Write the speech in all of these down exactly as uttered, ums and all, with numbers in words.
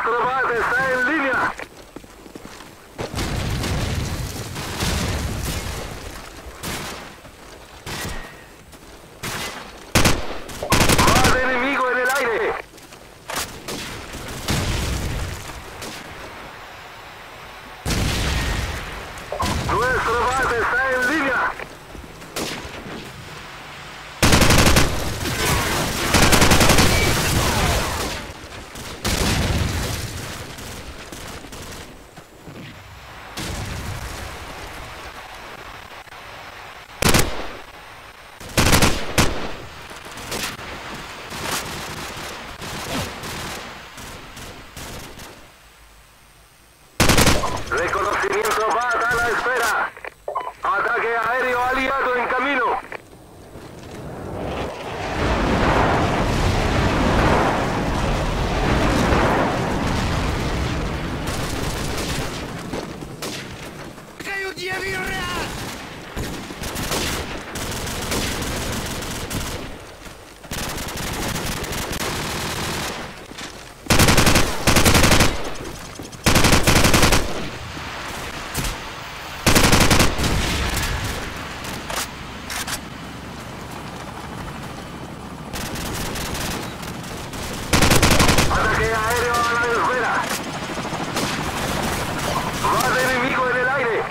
Nuestro base está en línea. Base enemigo en el aire. Nuestro base está en línea. Reconocimiento va a la espera. Ataque aéreo aliado en camino. Ataque aéreo a la esfera. Base enemigo en el aire.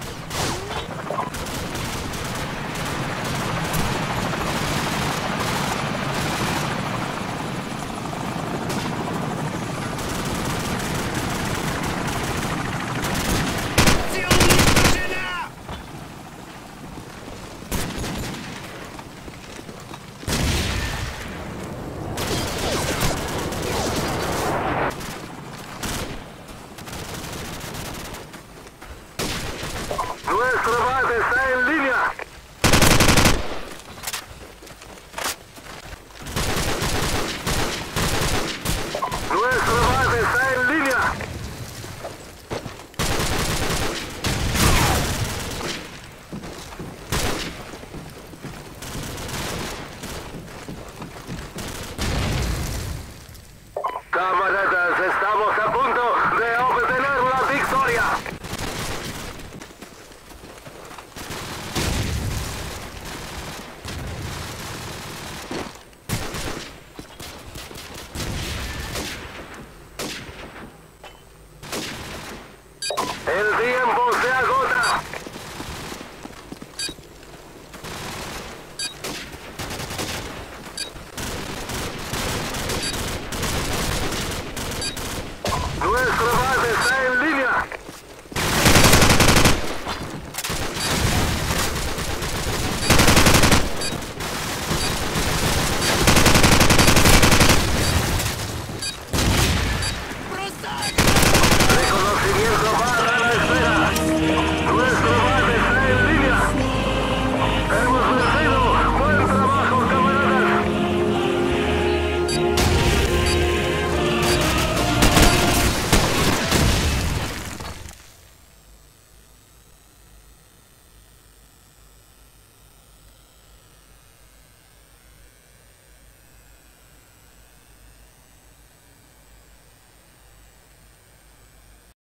Nuestro base está en línea. Nuestro base está en línea. Camaradas, estamos a punto de obtener la victoria. El tiempo se agota.